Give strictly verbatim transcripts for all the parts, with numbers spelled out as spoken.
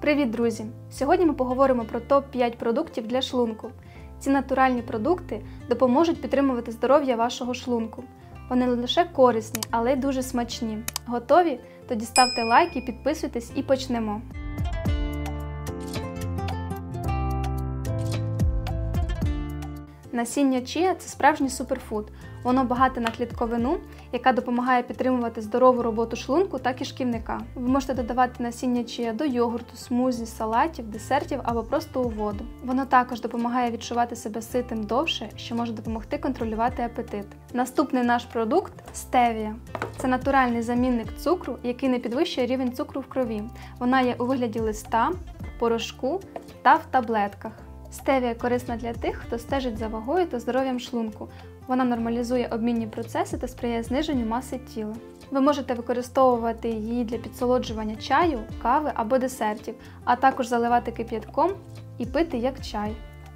Привіт, друзі! Сьогодні ми поговоримо про топ п'ять продуктів для шлунку. Ці натуральні продукти допоможуть підтримувати здоров'я вашого шлунку. Вони не лише корисні, але й дуже смачні. Готові? Тоді ставте лайк і підписуйтесь і почнемо. Насіння чія – це справжній суперфуд. Воно багате на клітковину, яка допомагає підтримувати здорову роботу шлунку та кишківника. Ви можете додавати насіння чія до йогурту, смузі, салатів, десертів або просто у воду. Воно також допомагає відчувати себе ситим довше, що може допомогти контролювати апетит. Наступний наш продукт – стевія. Це натуральний замінник цукру, який не підвищує рівень цукру в крові. Вона є у вигляді листа, порошку та в таблетках. Стевія корисна для тих, хто стежить за вагою та здоров'ям шлунку. Вона нормалізує обмінні процеси та сприяє зниженню маси тіла. Ви можете використовувати її для підсолоджування чаю, кави або десертів, а також заливати кип'ятком і пити як чай.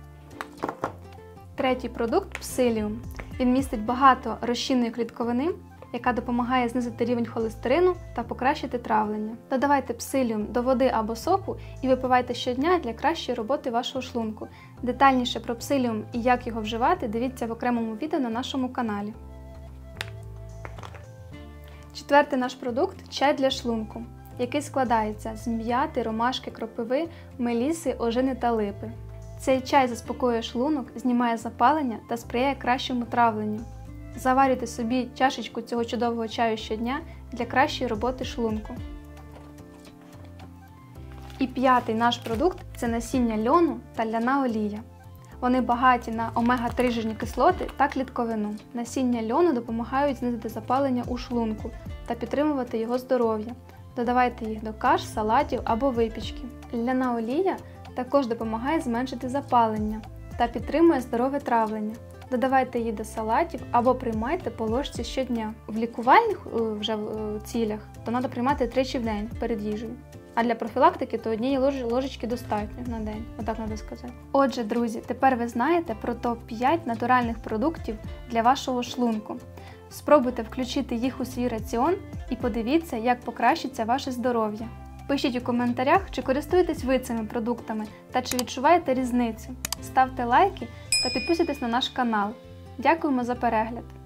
Третій продукт – псиліум. Він містить багато розчинної клітковини, яка допомагає знизити рівень холестерину та покращити травлення. Додавайте псиліум до води або соку і випивайте щодня для кращої роботи вашого шлунку. Детальніше про псиліум і як його вживати дивіться в окремому відео на нашому каналі. Четвертий наш продукт – чай для шлунку, який складається з м'яти, ромашки, кропиви, меліси, ожини та липи. Цей чай заспокоює шлунок, знімає запалення та сприяє кращому травленню. Заварюйте собі чашечку цього чудового чаю щодня для кращої роботи шлунку. І п'ятий наш продукт – це насіння льону та ляна олія. Вони багаті на омега три жирні кислоти та клітковину. Насіння льону допомагають знизити запалення у шлунку та підтримувати його здоров'я. Додавайте їх до каш, салатів або випічки. Ляна олія також допомагає зменшити запалення та підтримує здорове травлення. Додавайте її до салатів або приймайте по ложці щодня. В лікувальних вже цілях то треба приймати тричі в день перед їжею. А для профілактики то однієї ложечки достатньо на день, отак треба сказати. Отже, друзі, тепер ви знаєте про топ п'ять натуральних продуктів для вашого шлунку. Спробуйте включити їх у свій раціон і подивіться, як покращиться ваше здоров'я. Пишіть у коментарях, чи користуєтесь ви цими продуктами та чи відчуваєте різницю. Ставте лайки та підписуйтесь на наш канал. Дякуємо за перегляд!